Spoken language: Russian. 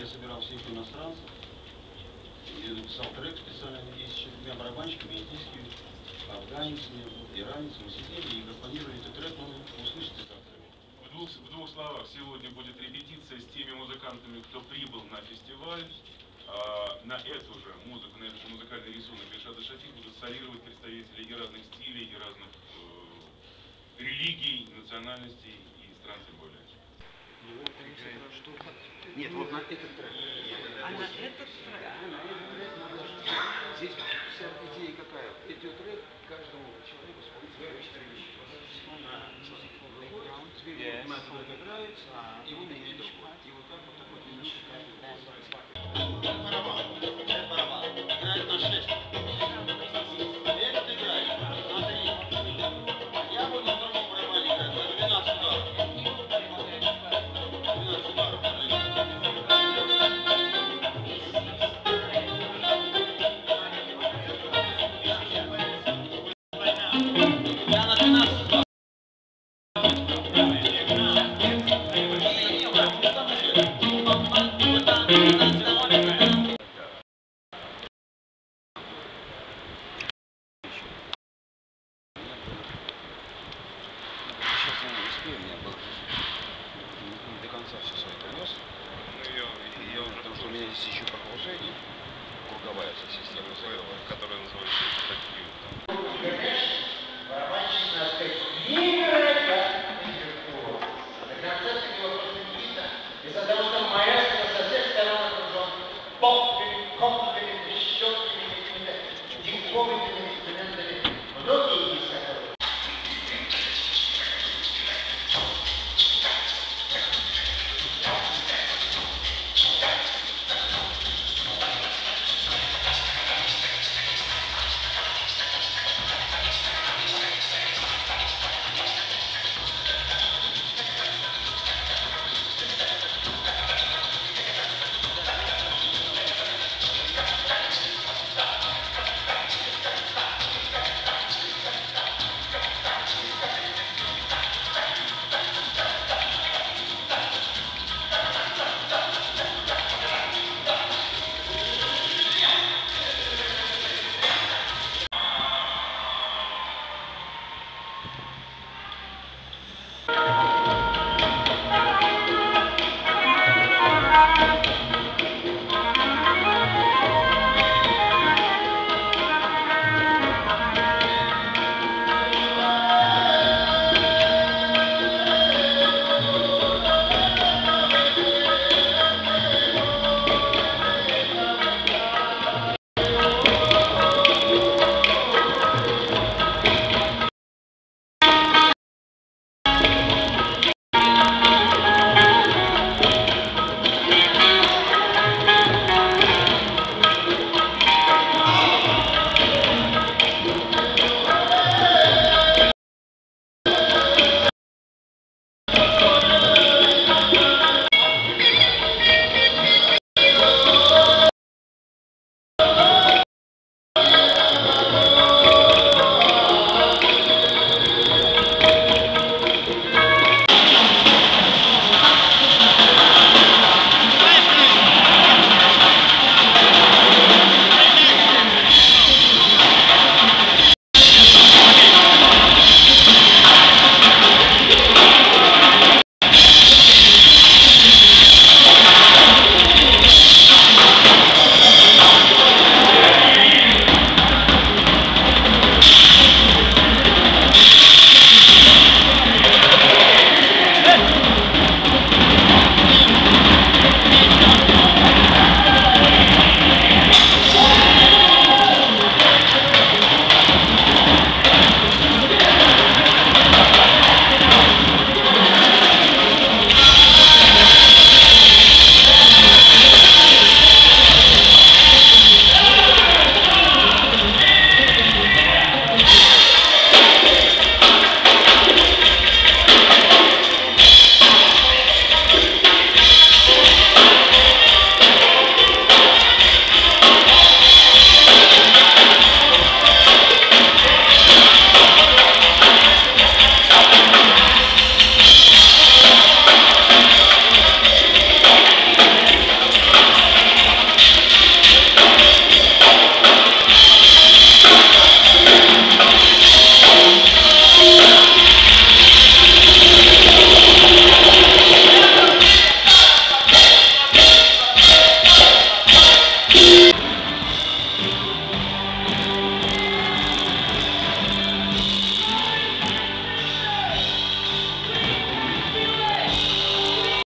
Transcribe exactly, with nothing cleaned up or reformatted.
собирал всех иностранцев. Я написал трек специально здесь с четырьмя барабанщиками, индийскими, афганцами, иранцами. Мы сидели и компонировали этот трек, ну, услышите завтра. В двух, в двух словах, сегодня будет репетиция с теми музыкантами, кто прибыл на фестиваль. А, на эту же музыку, на этот же музыкальный рисунок Ильшата Шафи будут солировать представители и разных стилей, и разных э, религий, национальностей и стран тем более. Нет, вот на этот трек. А на этот трек? Да, на этот трек надо... Здесь вся идея какая? Идет трек, каждому человеку свой четыре вещи. На выходит, две минуты играет, и он имеет другой. И вот так вот такой немножко...